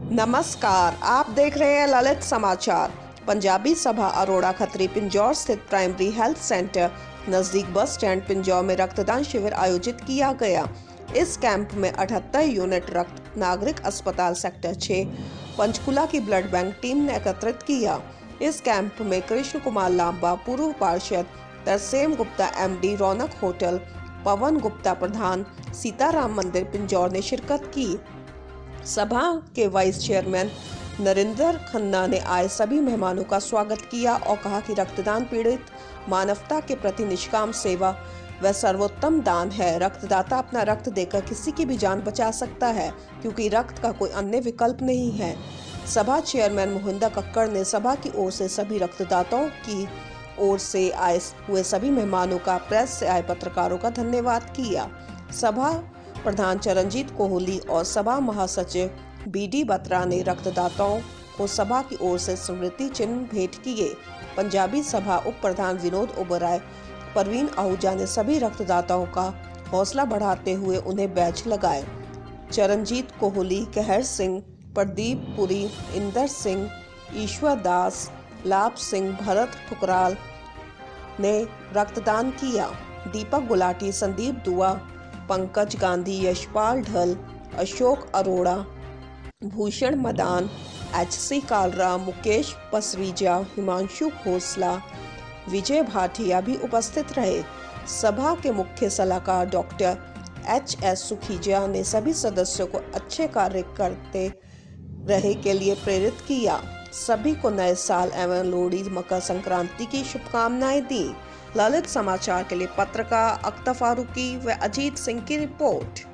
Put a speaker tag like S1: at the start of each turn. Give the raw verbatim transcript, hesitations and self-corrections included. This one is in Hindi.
S1: नमस्कार, आप देख रहे हैं ललित समाचार। पंजाबी सभा अरोड़ा खत्री पिंजौर स्थित प्राइमरी हेल्थ सेंटर नजदीक बस स्टैंड पिंजौर में रक्तदान शिविर आयोजित किया गया। इस कैंप में अठहत्तर यूनिट रक्त नागरिक अस्पताल सेक्टर छह पंचकुला की ब्लड बैंक टीम ने एकत्रित किया। इस कैंप में कृष्ण कुमार लांबा, पूर्व पार्षद, तरसेम गुप्ता एमडी, रौनक होटल, पवन गुप्ता प्रधान, सीताराम मंदिर पिंजौर ने शिरकत की। सभा के वाइस चेयरमैन नरेंद्र खन्ना ने आए सभी मेहमानों का स्वागत किया और कहा कि रक्तदान पीड़ित मानवता के प्रति निष्काम सेवा व सर्वोत्तम दान है। रक्तदाता अपना रक्त देकर किसी की भी जान बचा सकता है, क्योंकि रक्त का कोई अन्य विकल्प नहीं है। सभा चेयरमैन मोहिंदा कक्कड़ ने सभा की ओर से सभी रक्तदाताओं की ओर से आए हुए सभी मेहमानों का, प्रेस से आए पत्रकारों का धन्यवाद किया। सभा प्रधान चरणजीत कोहली और सभा महासचिव बीडी बत्रा ने रक्तदाताओं को सभा की ओर से स्मृति चिन्ह भेंट किए। पंजाबी सभा उप प्रधान विनोद ओबराय, परवीन आहूजा ने सभी रक्तदाताओं का हौसला बढ़ाते हुए उन्हें बैच लगाए। चरणजीत कोहली, कहर सिंह, प्रदीप पुरी, इंदर सिंह, ईश्वर दास, लाभ सिंह, भरत ठुकराल ने रक्तदान किया। दीपक गुलाटी, संदीप दुआ, पंकज गांधी, यशपाल ढल, अशोक अरोड़ा, भूषण मदान, एच सी कालरा, मुकेश पसरीजा, हिमांशु खोसला, विजय भाटिया भी उपस्थित रहे। सभा के मुख्य सलाहकार डॉक्टर एच एस सुखीजा ने सभी सदस्यों को अच्छे कार्य करते रहे के लिए प्रेरित किया। सभी को नए साल एवं लोहड़ी, मकर संक्रांति की शुभकामनाएं दी। ललित समाचार के लिए पत्रकार अख्तर फारूकी व अजीत सिंह की रिपोर्ट।